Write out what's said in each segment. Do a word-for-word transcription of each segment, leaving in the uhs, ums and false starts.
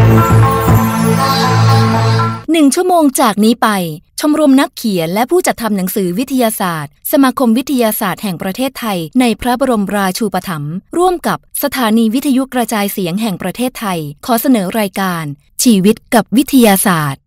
หนึ่งชั่วโมงจากนี้ไปชมรมนักเขียนและผู้จัดทำหนังสือวิทยาศาสตร์สมาคมวิทยาศาสตร์แห่งประเทศไทยในพระบรมราชูปถัมภ์ร่วมกับสถานีวิทยุกระจายเสียงแห่งประเทศไทยขอเสนอรายการชีวิตกับวิทยาศาสตร์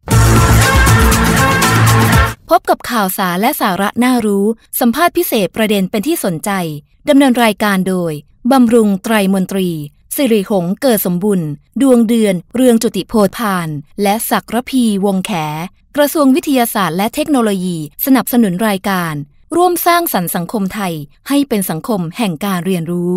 พบกับข่าวสารและสาระน่ารู้สัมภาษณ์พิเศษประเด็นเป็นที่สนใจดำเนินรายการโดยบำรุงไตรมนตรีสิริหงษ์เกิดสมบุญดวงเดือนเรืองจุติโพธพานและศักระพีวงแขกระทรวงวิทยาศาสตร์และเทคโนโลยีสนับสนุนรายการร่วมสร้างสรรค์สังคมไทยให้เป็นสังคมแห่งการเรียนรู้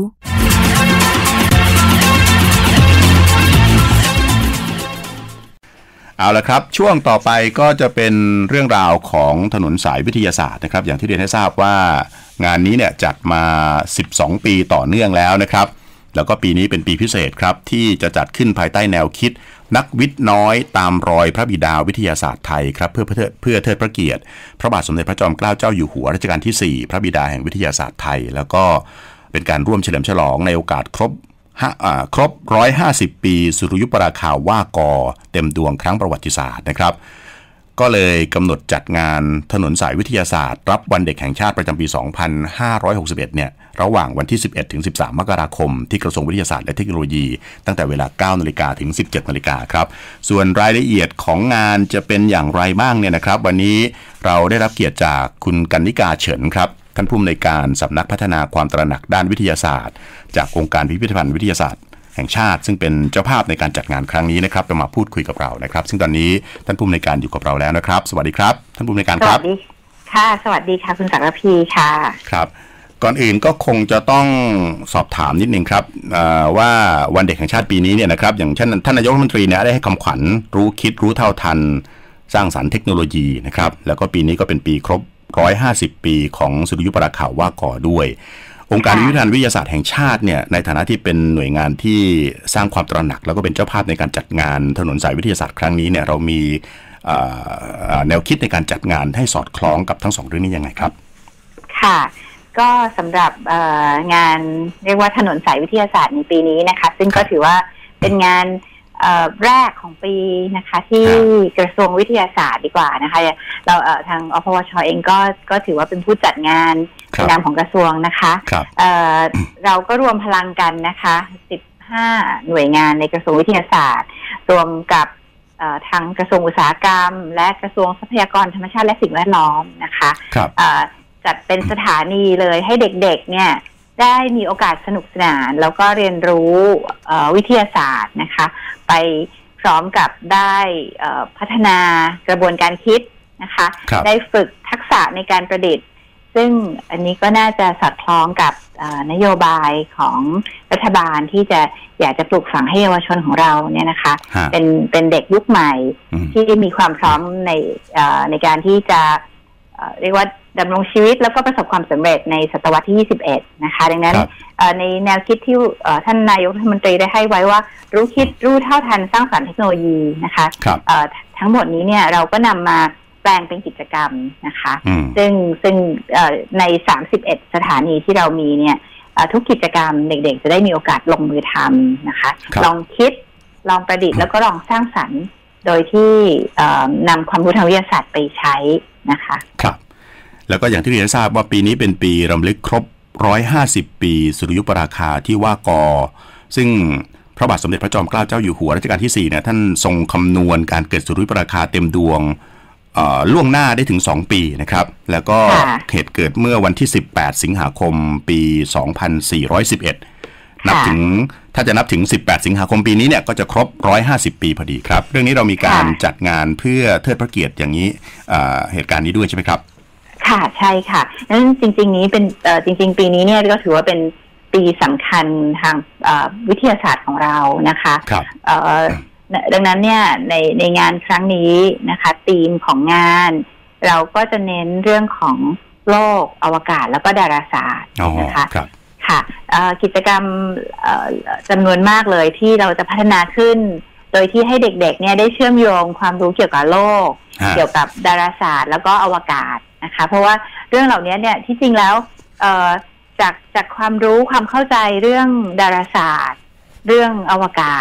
เอาละครับช่วงต่อไปก็จะเป็นเรื่องราวของถนนสายวิทยาศาสตร์นะครับอย่างที่เรียนให้ทราบว่างานนี้เนี่ยจัดมาสิบสองปีต่อเนื่องแล้วนะครับแล้วก็ปีนี้เป็นปีพิเศษครับที่จะจัดขึ้นภายใต้แนวคิดนักวิทย์น้อยตามรอยพระบิดาวิทยาศาสตร์ไทยครับเพื่อเพื่อเทิดพระเกียรติพระบาทสมเด็จพระจอมเกล้าเจ้าอยู่หัวรัชกาลที่สี่พระบิดาแห่งวิทยาศาสตร์ไทยแล้วก็เป็นการร่วมเฉลิมฉลองในโอกาสครบครบหนึ่งร้อยห้าสิบปีสุริยุปราคาว่ากอเต็มดวงครั้งประวัติศาสตร์นะครับก็เลยกำหนดจัดงานถนนสายวิทยาศาสตร์รับวันเด็กแห่งชาติประจำปีสองพันห้าร้อยหกสิบเอ็ดเนี่ยระหว่างวันที่สิบเอ็ดถึงสิบสามมกราคมที่กระทรวงวิทยาศาสตร์และเทคโนโลยีตั้งแต่เวลา เก้านาฬิกา ถึง สิบเจ็ดนาฬิกาครับส่วนรายละเอียดของงานจะเป็นอย่างไรบ้างเนี่ยนะครับวันนี้เราได้รับเกียรติจากคุณกนิกาเฉินครับท่านผู้อำนวยการสำนักพัฒนาความตระหนักด้านวิทยาศาสตร์จากองค์การพิพิธภัณฑ์วิทยาศาสตร์แห่งชาติซึ่งเป็นเจ้าภาพในการจัดงานครั้งนี้นะครับจะมาพูดคุยกับเรานะครับซึ่งตอนนี้ท่านผู้อำนวยการอยู่กับเราแล้วนะครับสวัสดีครับท่านผู้อำนวยการครับสวัสดีค่ะสวัสดีค่ะคุณศักระพีค่ะครับก่อนอื่นก็คงจะต้องสอบถามนิดนึงครับว่าวันเด็กแห่งชาติปีนี้เนี่ยนะครับอย่างเช่นท่านนายกรัฐมนตรีเนี่ยได้ให้คำขวัญรู้คิดรู้เท่าทันสร้างสรรค์เทคโนโลยีนะครับแล้วก็ปีนี้ก็เป็นปีครบหนึ่งร้อยห้าสิบปีของสุริยุปราคาว่ากอด้วยองค์การพิพิธภัณฑ์วิทยาศาสตร์แห่งชาติเนี่ยในฐานะที่เป็นหน่วยงานที่สร้างความตระหนักแล้วก็เป็นเจ้าภาพในการจัดงานถนนสายวิทยาศาสตร์ครั้งนี้เนี่ยเรามีแนวคิดในการจัดงานให้สอดคล้องกับทั้งสองเรื่องนี้ยังไงครับค่ะก็สำหรับงานเรียกว่าถนนสายวิทยาศาสตร์ในปีนี้นะคะซึ่งก็ถือว่าเป็นงานแรกของปีนะคะที่กระทรวงวิทยาศาสตร์ดีกว่านะคะเราทางอพวชเองก็ก็ถือว่าเป็นผู้จัดงานในนามของกระทรวงนะคะเราก็รวมพลังกันนะคะสิบห้าหน่วยงานในกระทรวงวิทยาศาสตร์รวมกับทางกระทรวงอุตสาหกรรมและกระทรวงทรัพยากรธรรมชาติและสิ่งแวดล้อมนะคะจัดเป็นสถานีเลยให้เด็กๆเนี่ยได้มีโอกาสสนุกสนานแล้วก็เรียนรู้วิทยาศาสตร์นะคะไปพร้อมกับได้พัฒนากระบวนการคิดนะคะได้ฝึกทักษะในการประดิษฐ์ซึ่งอันนี้ก็น่าจะสอดคล้องกับนโยบายของรัฐบาลที่จะอยากจะปลูกฝังให้เยาวชนของเราเนี่ยนะคะเป็นเป็นเด็กยุคใหม่ที่มีความพร้อมในในการที่จะเรียกว่าดำรงชีวิตแล้วก็ประสบความสำเร็จในศตวรรษที่ยี่สิบเอ็ดนะคะดังนั้นในแนวคิดที่ท่านนายกรัฐมนตรีได้ให้ไว้ว่ารู้คิดรู้เท่าทันสร้างสรรค์เทคโนโลยีนะคะทั้งหมดนี้เนี่ยเราก็นำมาแปลงเป็นกิจกรรมนะคะซึ่งซึ่งในสามสิบเอ็ดสถานีที่เรามีเนี่ยทุกกิจกรรมเด็กๆจะได้มีโอกาสลงมือทำนะคะลองคิดลองประดิษฐ์แล้วก็ลองสร้างสรรค์โดยที่นำความรู้ทางวิทยาศาสตร์ไปใช้นะคะครับแล้วก็อย่างที่เรียนทราบว่าปีนี้เป็นปีรำลึกครบหนึ่งร้อยห้าสิบปีสุริยุปราคาที่ว่ากอซึ่งพระบาทสมเด็จพระจอมเกล้าเจ้าอยู่หัวรัชกาลที่สี่เนี่ยท่านทรงคำนวณการเกิดสุริยุปราคาเต็มดวงล่วงหน้าได้ถึงสองปีนะครับแล้วก็เหตุเกิดเมื่อวันที่สิบแปดสิงหาคมปีสองพันสี่ร้อยสิบเอ็ดนับถึงถ้าจะนับถึงสิบแปดสิงหาคมปีนี้เนี่ยก็จะครบหนึ่งร้อยห้าสิบปีพอดีครับเรื่องนี้เรามีการจัดงานเพื่อเทิดพระเกียรติอย่างนี้เหตุการณ์นี้ด้วยใช่ไหมครับค่ะใช่ค่ะนั้นจริงๆนี้เป็นจริงๆปีนี้เนี่ยก็ถือว่าเป็นปีสำคัญทางวิทยาศาสตร์ของเรานะคะดังนั้นเนี่ยในในงานครั้งนี้นะคะธีมของงานเราก็จะเน้นเรื่องของโลกอวกาศแล้วก็ดาราศาสตร์นะคะค่ะกิจกรรมจำนวนมากเลยที่เราจะพัฒนาขึ้นโดยที่ให้เด็กๆเนี่ยได้เชื่อมโยงความรู้เกี่ยวกับโลกเกี่ยวกับดาราศาสตร์แล้วก็อวกาศนะคะเพราะว่าเรื่องเหล่านี้เนี่ยที่จริงแล้วจากจากความรู้ความเข้าใจเรื่องดาราศาสตร์เรื่องอวกาศ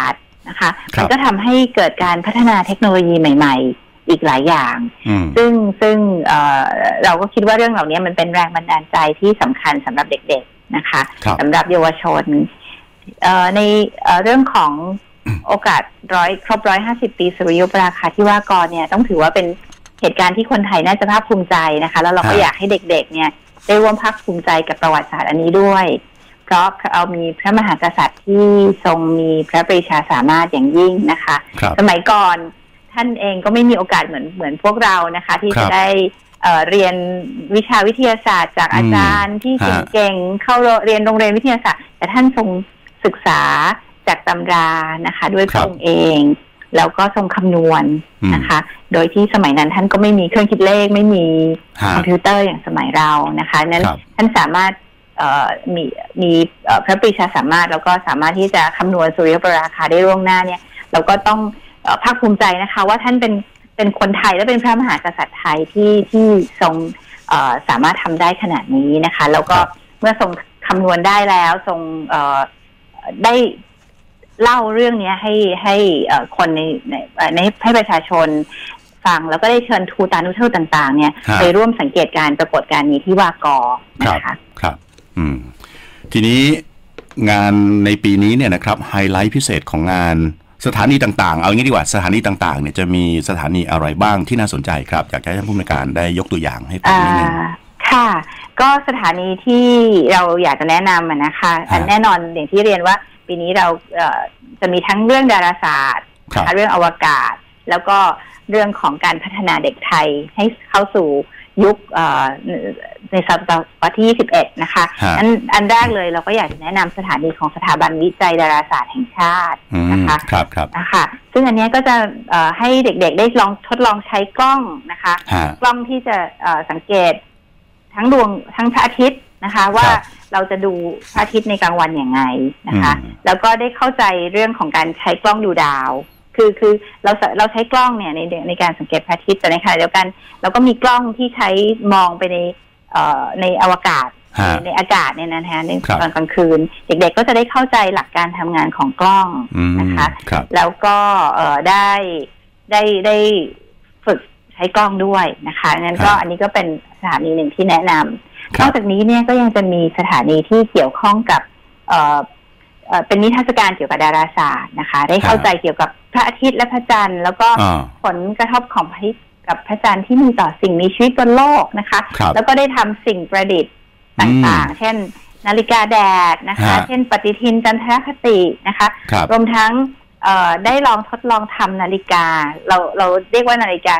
นะคะมันก็ทำให้เกิดการพัฒนาเทคโนโลยีใหม่ๆอีกหลายอย่างซึ่งซึ่ง เ, เราก็คิดว่าเรื่องเหล่านี้มันเป็นแรงบันดาลใจที่สำคัญสำหรับเด็กๆนะคะสำหรับเยาวชนในเรื่องของโอกาสร้อยครบร้อยห้าสิบปีสุริยุปราคาธิวากรเนี่ยต้องถือว่าเป็นเหตุการณ์ที่คนไทยน่าจะภาคภูมิใจนะคะแล้วเราก็อยากให้เด็กๆเนี่ยได้ร่วมภาคภูมิใจกับประวัติศาสตร์อันนี้ด้วยเพราะเอามีพระมหากษัตริย์ที่ทรงมีพระปรีชาสามารถอย่างยิ่งนะคะสมัยก่อนท่านเองก็ไม่มีโอกาสเหมือนเหมือนพวกเรานะคะที่จะได้เอ่อเรียนวิชาวิทยาศาสตร์จากอาจารย์ที่เก่งๆเข้าเรียนโรงเรียนวิทยาศาสตร์แต่ท่านทรงศึกษาจากตำรานะคะด้วยพระองค์เองแล้วก็ทรงคำนวณนะคะโดยที่สมัยนั้นท่านก็ไม่มีเครื่องคิดเลขไม่มีคอมพิวเตอร์อย่างสมัยเรานะคะนั้นท่านสามารถมีมีพระปรีชาสามารถแล้วก็สามารถที่จะคำนวณสุริยุปราคาได้ล่วงหน้าเนี่ยเราก็ต้องภาคภูมิใจนะคะว่าท่านเป็นเป็นคนไทยและเป็นพระมหากษัตริย์ไทยที่ที่ทรงสามารถทำได้ขนาดนี้นะคะแล้วก็เมื่อทรงคำนวณได้แล้วทรงได้เล่าเรื่องนี้ให้ให้คนในในให้ประชาชนฟังแล้วก็ได้เชิญทูตานุทูตต่างๆเนี่ยไปร่วมสังเกตการปรากฏการณ์นี้ที่วากอนะคะครับอืมทีนี้งานในปีนี้เนี่ยนะครับไฮไลท์พิเศษของงานสถานีต่างๆเอางี้ดีกว่าสถานีต่างๆเนี่ยจะมีสถานีอะไรบ้างที่น่าสนใจครับอยากให้ท่านผู้อำนวยการได้ยกตัวอย่างให้ฟังนิดนึงค่ะก็สถานีที่เราอยากจะแนะนำนะคะแน่นอนอย่างที่เรียนว่าปีนี้เราจะมีทั้งเรื่องดาราศาสตร์เรื่องอวกาศแล้วก็เรื่องของการพัฒนาเด็กไทยให้เข้าสู่ยุคในศตวรรษที่ยี่สิบเอ็ดนะคะอันอันแรกเลยเราก็อยากจะแนะนำสถานีของสถาบันวิจัยดาราศาสตร์แห่งชาตินะคะครับครับนะคะซึ่งอันนี้ก็จะให้เด็กๆได้ลองทดลองใช้กล้องนะคะกล้องที่จะสังเกตทั้งดวงทั้งพระอาทิตย์นะคะว่าเราจะดูพระอาทิตย์ในกลางวันอย่างไงนะคะแล้วก็ได้เข้าใจเรื่องของการใช้กล้องดูดาวคือคือเราเราใช้กล้องเนี่ยในในการสังเกตพระอาทิตย์แต่ในขณะเดียวกันเราก็มีกล้องที่ใช้มองไปในเอ่อในอวกาศในอากาศเนี่ยนะคะในตอนกลางคืนเด็กๆก็จะได้เข้าใจหลักการทำงานของกล้องนะคะแล้วก็เอ่อได้ได้ได้ฝึกใช้กล้องด้วยนะคะงั้นก็อันนี้ก็เป็นสถานีหนึ่งที่แนะนำนอกจากนี้เนี่ยก็ยังจะมีสถานีที่เกี่ยวข้องกับเอ่อเป็นนิทรรศการเกี่ยวกับดาราศาสตร์นะคะได้เข้าใจเกี่ยวกับพระอาทิตย์และพระจันทร์แล้วก็ผลกระทบของพระอาทิตย์กับพระจันทร์ที่มีต่อสิ่งมีชีวิตบนโลกนะคะแล้วก็ได้ทำสิ่งประดิษฐ์ต่างๆเช่นนาฬิกาแดดนะคะเช่นปฏิทินจันทรคตินะคะรวมทั้งได้ลองทดลองทำนาฬิกาเราเราเรียกว่านาฬิกา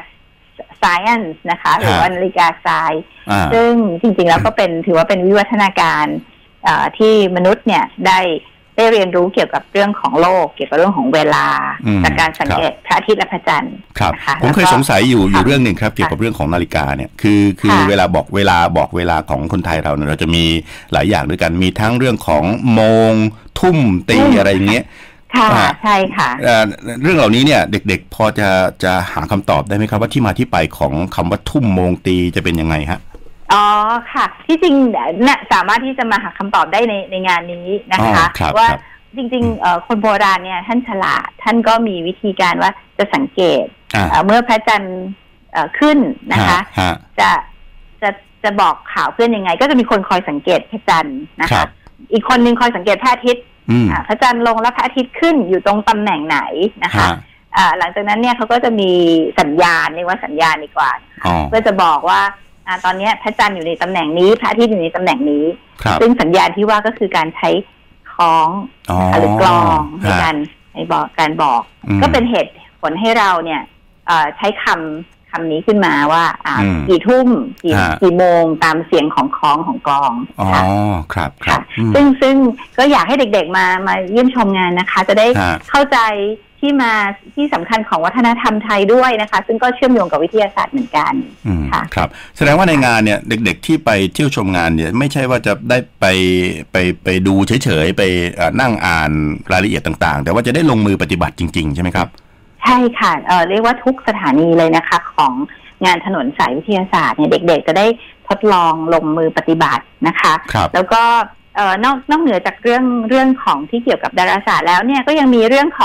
science นะคะหรือว่านาฬิกาทรายซึ่งจริงๆแล้วก็เป็นถือว่าเป็นวิวัฒนาการที่มนุษย์เนี่ยได้ได้เรียนรู้เกี่ยวกับเรื่องของโลกเกี่ยวกับเรื่องของเวลาจากการสังเกตพระอาทิตย์และพระจันทร์ครับผมเคยสงสัยอยู่อยู่เรื่องหนึ่งครับเกี่ยวกับเรื่องของนาฬิกาเนี่ยคือคือเวลาบอกเวลาบอกเวลาของคนไทยเราเนี่ยเราจะมีหลายอย่างด้วยกันมีทั้งเรื่องของโมงทุ่มตีอะไรอย่างเงี้ยค่ะใช่ค่ะเรื่องเหล่านี้เนี่ยเด็กๆพอจะจะหาคำตอบได้ไหมครับว่าที่มาที่ไปของคำว่าทุ่มโมงตีจะเป็นยังไงฮะอ๋อค่ะที่จริงเนี่ยสามารถที่จะมาหาคำตอบได้ในในงานนี้นะคะว่าจริงๆคนโบราณเนี่ยท่านฉลาดท่านก็มีวิธีการว่าจะสังเกตเมื่อพระจันทร์ขึ้นนะคะจะจะจะบอกข่าวเพื่อนยังไงก็จะมีคนคอยสังเกตพระจันทร์นะคะอีกคนนึงคอยสังเกตพระอาทิตย์พระจันทร์ลงแล้วพระอาทิตย์ขึ้นอยู่ตรงตำแหน่งไหนนะคะหลังจากนั้นเนี่ยเขาก็จะมีสัญญาณเรียกว่าสัญญาณดีกว่าเพื่อจะบอกว่าอ่าตอนนี้พระจันทร์อยู่ในตำแหน่งนี้พระอาทิตย์อยู่ในตำแหน่งนี้ซึ่งสัญญาณที่ว่าก็คือการใช้คล้องหรือกลองในการในบอกการบอกก็เป็นเหตุผลให้เราเนี่ยใช้คำคำนี้ขึ้นมาว่ากี่ทุ่มกี่กี่โมงตามเสียงของคล้องของกลองอ๋อครับครับซึ่งซึ่งก็อยากให้เด็กๆมามาเยี่ยมชมงานนะคะจะได้เข้าใจที่มาที่สำคัญของวัฒนธรรมไทยด้วยนะคะซึ่งก็เชื่อมโยงกับวิทยาศาสตร์เหมือนกันค่ะครับแสดงว่าในงานเนี่ยเด็กๆที่ไปเที่ยวชมงานเนี่ยไม่ใช่ว่าจะได้ไปไปไปดูเฉยๆไปนั่งอ่านรายละเอียดต่างๆแต่ว่าจะได้ลงมือปฏิบัติจริงๆใช่ไหมครับใช่ค่ะเอ่อเรียกว่าทุกสถานีเลยนะคะของงานถนนสายวิทยาศาสตร์เนี่ยเด็กๆจะได้ทดลองลงมือปฏิบัตินะคะแล้วก็เอ่อนอกนอกเหนือจากเรื่องเรื่องของที่เกี่ยวกับดาราศาสตร์แล้วเนี่ยก็ยังมีเรื่องของ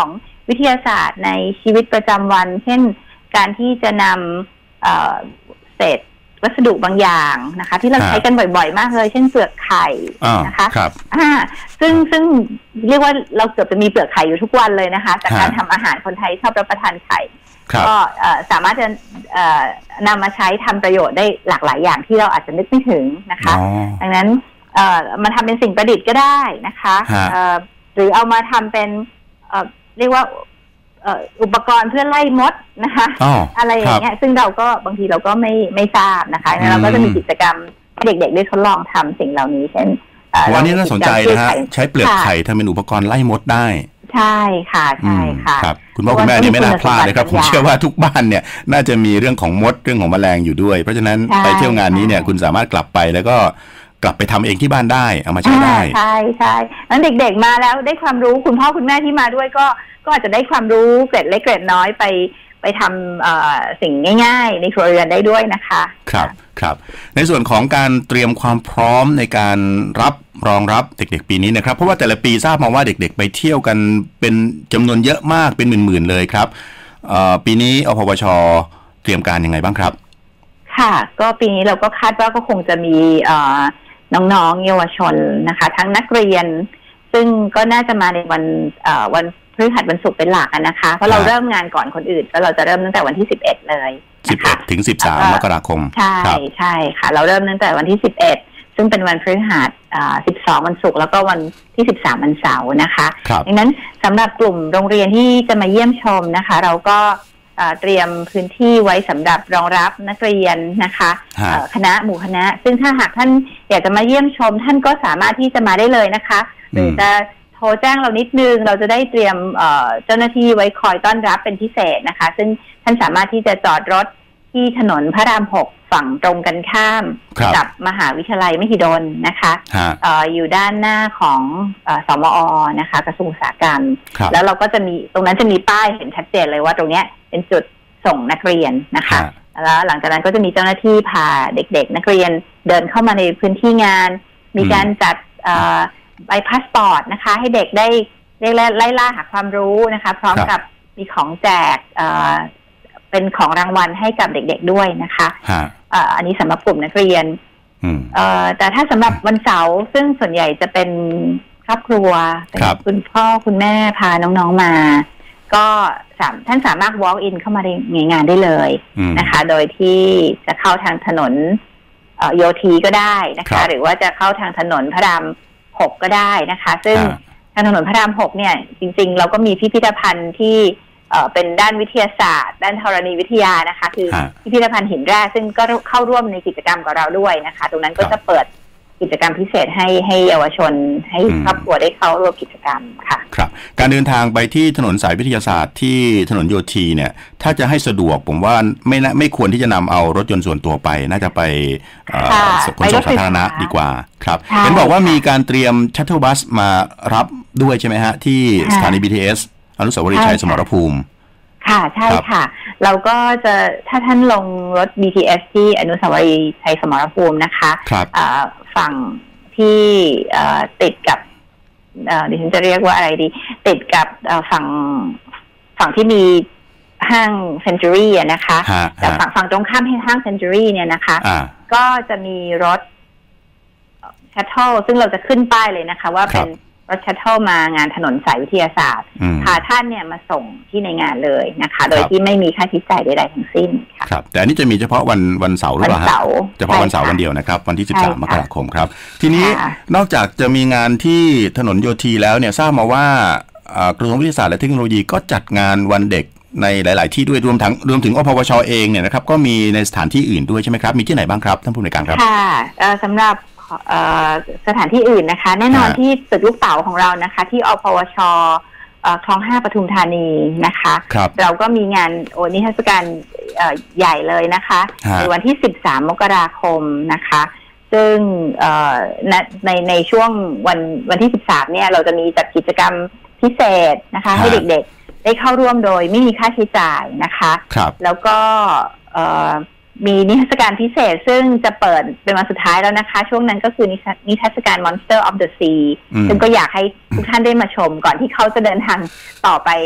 วิทยาศาสตร์ในชีวิตประจำวันเช่นการที่จะนำเอ่อเศษวัสดุบางอย่างนะคะที่เราใช้กันบ่อยๆมากเลยเช่นเปลือกไข่นะคะครับอ่าซึ่งซึ่งเรียกว่าเราเกือบจะมีเปลือกไข่อยู่ทุกวันเลยนะคะจากการทำอาหารคนไทยชอบรับประทานไข่ก็สามารถจะนำมาใช้ทำประโยชน์ได้หลากหลายอย่างที่เราอาจจะนึกไม่ถึงนะคะดังนั้นมาทำเป็นสิ่งประดิษฐ์ก็ได้นะคะหรือเอามาทำเป็นเรียกว่าอุปกรณ์เพื่อไล่มดนะคะ อ, อะไรอย่างเงี้ยซึ่งเราก็บางทีเราก็ไม่ไม่ทราบนะคะเราก็จะมีกิจกรรมให้เด็กๆได้ทดลองทำสิ่งเหล่านี้เช่นวันนี้น่าสนใจนะฮะใช้เปลือกไข่ทำเป็นอุปกรณ์ไล่มดได้ใช่ค่ะใช่ค่ะครับคุณพ่อคุณแม่นี่ไม่น่าพลาดเลยครับผมเชื่อว่าทุกบ้านเนี่ยน่าจะมีเรื่องของมดเรื่องของแมลงอยู่ด้วยเพราะฉะนั้นไปเที่ยวงานนี้เนี่ยคุณสามารถกลับไปแล้วก็กลับไปทำเองที่บ้านได้เอามาใช้ได้ใช่ใช่นั้นเด็กๆมาแล้วได้ความรู้คุณพ่อคุณแม่ที่มาด้วยก็ก็อาจจะได้ความรู้เกร็ดเล็กเกร็ดน้อยไปไปทำสิ่งง่ายๆในครัวเรือนได้ด้วยนะคะครับครับในส่วนของการเตรียมความพร้อมในการรับรองรับเด็กๆปีนี้นะครับเพราะว่าแต่ละปีทราบมาว่าเด็กๆไปเที่ยวกันเป็นจำนวนเยอะมากเป็นหมื่นๆเลยครับปีนี้อพวช.เตรียมการยังไงบ้างครับค่ะก็ปีนี้เราก็คาดว่าก็คงจะมีน้องๆเยาวชนนะคะทั้งนักเรียนซึ่งก็น่าจะมาในวันวันพฤหัสวันศุกร์เป็นหลักนะคะเพราะเราเริ่มงานก่อนคนอื่นก็เราจะเริ่มตั้งแต่วันที่สิบเอ็ดเลยสิบเอ็ดถึงสิบสามมกราคมใช่ใช่ค่ะเราเริ่มตั้งแต่วันที่สิบเอ็ดซึ่งเป็นวันพฤหัสสิบสองวันศุกร์แล้วก็วันที่สิบสามวันเสาร์นะคะดังนั้นสำหรับกลุ่มโรงเรียนที่จะมาเยี่ยมชมนะคะเราก็เตรียมพื้นที่ไว้สำหรับรองรับนักเรียนนะคะคณะหมู่คณะซึ่งถ้าหากท่านอยากจะมาเยี่ยมชมท่านก็สามารถที่จะมาได้เลยนะคะหรือจะโทรแจ้งเรานิดนึงเราจะได้เตรียมเจ้าหน้าที่ไว้คอยต้อนรับเป็นพิเศษนะคะซึ่งท่านสามารถที่จะจอดรถที่ถนนพระรามหกฝั่งตรงกันข้ามกับมหาวิทยาลัยมหิดลนะคะอยู่ด้านหน้าของสมอนะคะกระทรวงอุตสาหกรรมแล้วเราก็จะมีตรงนั้นจะมีป้ายเห็นชัดเจนเลยว่าตรงนี้เป็นจุดส่งนักเรียนนะคะแล้วหลังจากนั้นก็จะมีเจ้าหน้าที่พาเด็กๆนักเรียนเดินเข้ามาในพื้นที่งานมีการจัดใบพาสปอร์ตนะคะให้เด็กได้เรียกไล่ล่าหาความรู้นะคะพร้อมกับมีของแจกเป็นของรางวัลให้กับเด็กๆด้วยนะคะอันนี้สำหรับกลุ่มนักเรียนแต่ถ้าสำหรับวันเสาร์ซึ่งส่วนใหญ่จะเป็นครอบครัวเป็นคุณพ่อคุณแม่พาน้องๆมาก็ท่านสามารถ walk in เข้ามาในงานได้เลยนะคะโดยที่จะเข้าทางถนนโยธีก็ได้นะคะหรือว่าจะเข้าทางถนนพระรามหกก็ได้นะคะซึ่งทางถนนพระรามหกเนี่ยจริงๆเราก็มีพิพิธภัณฑ์ที่เป็นด้านวิทยาศาสตร์ด้านธรณีวิทยานะคะคือพิพิธภัณฑ์หินแร่ซึ่งก็เข้าร่วมในกิจกรรมกับเราด้วยนะคะตรงนั้นก็จะเปิดกิจกรรมพิเศษให้ให้เยาวชนให้ครอบครัวได้เข้าร่วมกิจกรรมค่ะครับการเดินทางไปที่ถนนสายวิทยาศาสตร์ที่ถนนโยธีเนี่ยถ้าจะให้สะดวกผมว่าไม่ไม่ควรที่จะนำเอารถยนต์ส่วนตัวไปน่าจะไปขนส่งสาธารณะดีกว่าครับเห็นบอกว่ามีการเตรียมชัตเทิลบัสมารับด้วยใช่ไหมฮะที่สถานี บี ที เอส อนุสาวรีย์ชัยสมรภูมิค่ะใช่ค่ะเราก็จะถ้าท่านลงรถ บี ที เอส ที่อนุสาวรีย์ชัยสมรภูมินะคะฝั่งที่ติดกับดิฉันจะเรียกว่าอะไรดีติดกับฝั่งฝั่งที่มีห้างเซนจูรี่นะคะแต่ฝั่งฝั่งตรงข้ามห้างเซนจูรี่เนี่ยนะคะก็จะมีรถชัตเทิลซึ่งเราจะขึ้นป้ายเลยนะคะว่าเป็นรถชัตเทิลมางานถนนสายวิทยาศาสตร์พาท่านเนี่ยมาส่งที่ในงานเลยนะคะโดยที่ไม่มีค่าใช้จ่ายใดๆทั้งสิ้นค่ะครับแต่อันนี้จะมีเฉพาะวันวันเสาร์หรือเปล่าครับเฉพาะวันเสาร์วันเดียวนะครับวันที่สิบสามมกราคมครับทีนี้นอกจากจะมีงานที่ถนนโยธีแล้วเนี่ยทราบมาว่ากระทรวงวิทยาศาสตร์และเทคโนโลยีก็จัดงานวันเด็กในหลายๆที่ด้วยรวมทั้งรวมถึงอพวช.เองเนี่ยนะครับก็มีในสถานที่อื่นด้วยใช่ไหมครับมีที่ไหนบ้างครับท่านผู้อำนวยการครับค่ะสำหรับสถานที่อื่นนะคะแน่นอนที่ตึกลูกเต๋าของเรานะคะที่อพวช.คลองห้าปทุมธานีนะคะเราก็มีงานโอนิทรรศการใหญ่เลยนะคะในวันที่สิบสามมกราคมนะคะซึ่งในในช่วงวันวันที่สิบสามเนี่ยเราจะมีจัดกิจกรรมพิเศษนะคะให้เด็กๆได้เข้าร่วมโดยไม่มีค่าใช้จ่ายนะคะแล้วก็มีนิทรรศการพิเศษซึ่งจะเปิดเป็นวันสุดท้ายแล้วนะคะช่วงนั้นก็คือนิทรรศการ Monster of the Sea ซึ่งก็อยากให้ทุกท่านได้มาชมก่อนที่เขาจะเดินทางต่อไป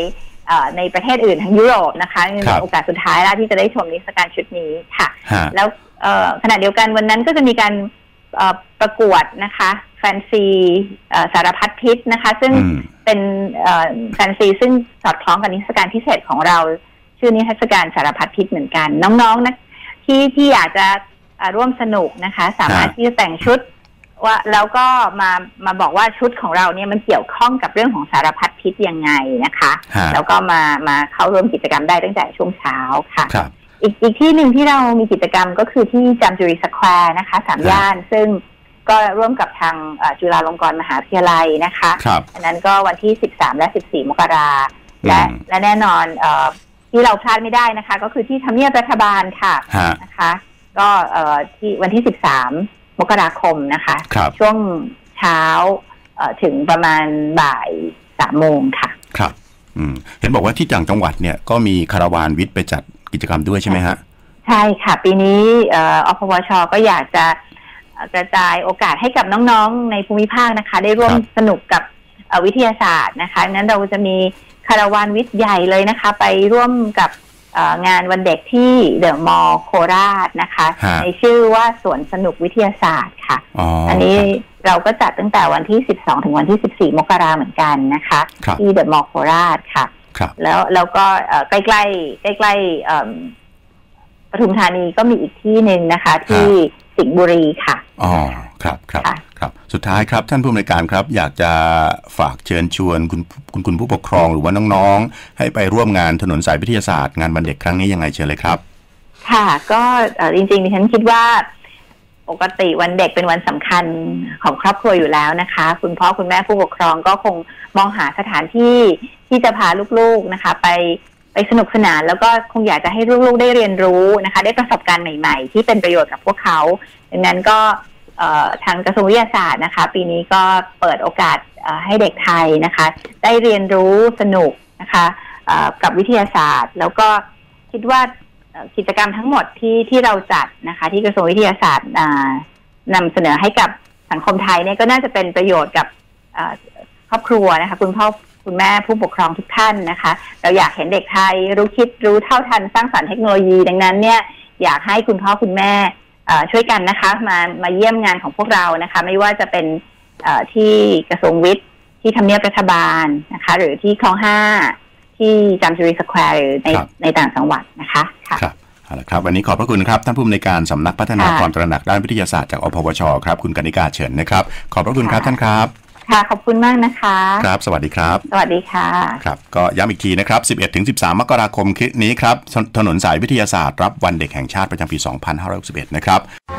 ในประเทศอื่นทั้งยุโรปนะคะเป็นโอกาสสุดท้ายแล้วที่จะได้ชมนิทรรศการชุดนี้ค่ะแล้วขณะเดียวกันวันนั้นก็จะมีการประกวดนะคะแฟนซีสารพัดพิษนะคะซึ่งเป็นแฟนซีซึ่งสอดคล้องกับนิทรรศการพิเศษของเราชื่อนิทรรศการสารพัดพิษเหมือนกันน้องๆนะที่ที่อยากจะร่วมสนุกนะคะสามารถที่จะแต่งชุดว่าแล้วก็มามาบอกว่าชุดของเราเนี่ยมันเกี่ยวข้องกับเรื่องของสารพัดพิษยังไงนะคะแล้วก็มามาเข้าร่วมกิจกรรมได้ตั้งแต่ช่วงเช้าค่ะอีกอีกที่หนึ่งที่เรามีกิจกรรมก็คือที่จามจุรีสแควร์นะคะสามย่านซึ่งก็ร่วมกับทางจุฬาลงกรณ์มหาวิทยาลัยนะคะอันนั้นก็วันที่สิบสามและสิบสี่มกราและและแน่นอนที่เราพลาดไม่ได้นะคะก็คือที่ทำเนียบรัฐบาลค่ะนะคะก็ที่วันที่สิบสามมกราคมนะคะช่วงเช้าถึงประมาณบ่ายสามโมงค่ะครับเห็นบอกว่าที่ต่างจังหวัดเนี่ยก็มีคาราวานวิทย์ไปจัดกิจกรรมด้วยใช่ไหมฮะใช่ค่ะปีนี้อพวช.ก็อยากจะกระจายโอกาสให้กับน้องๆในภูมิภาคนะคะได้ร่วมสนุกกับวิทยาศาสตร์นะคะนั้นเราจะมีคาราวานวิทย์ใหญ่เลยนะคะไปร่วมกับงานวันเด็กที่เดอะมอลล์โคราชนะคะในชื่อว่าสวนสนุกวิทยาศาสตร์ค่ะ อ, อันนี้เราก็จัดตั้งแต่วันที่สิบสองถึงวันที่สิบสี่มกราเหมือนกันนะคะที่เดอะมอลล์โคราชค่ะแล้วแล้วก็ใกล้ๆใกล้ๆปทุมธานีก็มีอีกที่หนึ่งนะคะที่สิงห์บุรีค่ะอ๋อครับครับครับสุดท้ายครับท่านผู้อำนวยการครับอยากจะฝากเชิญชวนคุณคุณคุณผู้ปกครองหรือว่าน้องๆให้ไปร่วมงานถนนสายวิทยาศาสตร์งานวันเด็กครั้งนี้ยังไงเชิญเลยครับค่ะก็จริงๆดิฉันคิดว่าปกติวันเด็กเป็นวันสำคัญของครอบครัวอยู่แล้วนะคะคุณพ่อคุณแม่ผู้ปกครองก็คงมองหาสถานที่ที่จะพาลูกๆนะคะไปไปสนุกสนานแล้วก็คงอยากจะให้ลูกๆได้เรียนรู้นะคะได้ประสบการณ์ใหม่ๆที่เป็นประโยชน์กับพวกเขาดังนั้นก็ทางกระทรวงวิทยาศาสตร์นะคะปีนี้ก็เปิดโอกาสให้เด็กไทยนะคะได้เรียนรู้สนุกนะคะกับวิทยาศาสตร์แล้วก็คิดว่ากิจกรรมทั้งหมดที่ที่เราจัดนะคะที่กระทรวงวิทยาศาสตร์นำเสนอให้กับสังคมไทยเนี่ยก็น่าจะเป็นประโยชน์กับครอบครัวนะคะคุณพ่อคุณแม่ผู้ปกครองทุกท่านนะคะเราอยากเห็นเด็กไทยรู้คิดรู้เท่าทันสร้างสรรค์เทคโนโลยีดังนั้นเนี่ยอยากให้คุณพ่อคุณแม่ช่วยกันนะคะมามาเยี่ยมงานของพวกเรานะคะไม่ว่าจะเป็นที่กระทรวงวิทย์ที่ทำเนียบรัฐบาลนะคะหรือที่คลองห้าที่จามจุรีสแควร์หรือในในต่างจังหวัดนะคะค่ะครับเอาละครับวันนี้ขอบพระคุณครับท่านผู้อำนวยการสำนักพัฒนาความตระหนักด้านวิทยาศาสตร์จากอพวช.ครับคุณกนิกาเฉินนะครับขอบพระคุณครับท่านครับค่ะขอบคุณมากนะคะครับสวัสดีครับสวัสดีค่ะครับก็ย้ำอีกทีนะครับ สิบเอ็ดถึงสิบสาม มกราคมนี้ครับถนนสายวิทยาศาสตร์รับวันเด็กแห่งชาติประจำปี สองพันห้าร้อยหกสิบเอ็ด นะครับ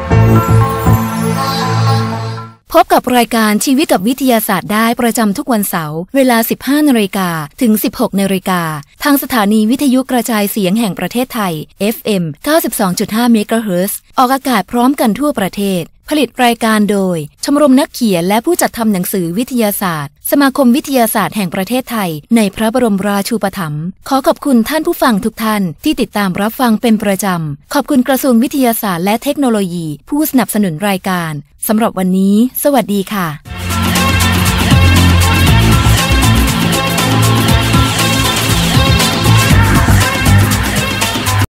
พบกับรายการชีวิตกับวิทยาศาสตร์ได้ประจำทุกวันเสาร์เวลา สิบห้านาฬิกา ถึง สิบหกนาฬิกาทางสถานีวิทยุกระจายเสียงแห่งประเทศไทย เอฟ เอ็ม เก้าสิบสองจุดห้า เมกะเฮิรตซ์ออกอากาศพร้อมกันทั่วประเทศผลิตรายการโดยชมรมนักเขียนและผู้จัดทำหนังสือวิทยาศาสตร์สมาคมวิทยาศาสตร์แห่งประเทศไทยในพระบรมราชูปถัมภ์ขอขอบคุณท่านผู้ฟังทุกท่านที่ติดตามรับฟังเป็นประจำขอบคุณกระทรวงวิทยาศาสตร์และเทคโนโลยีผู้สนับสนุนรายการสำหรับวันนี้สวัสดีค่ะ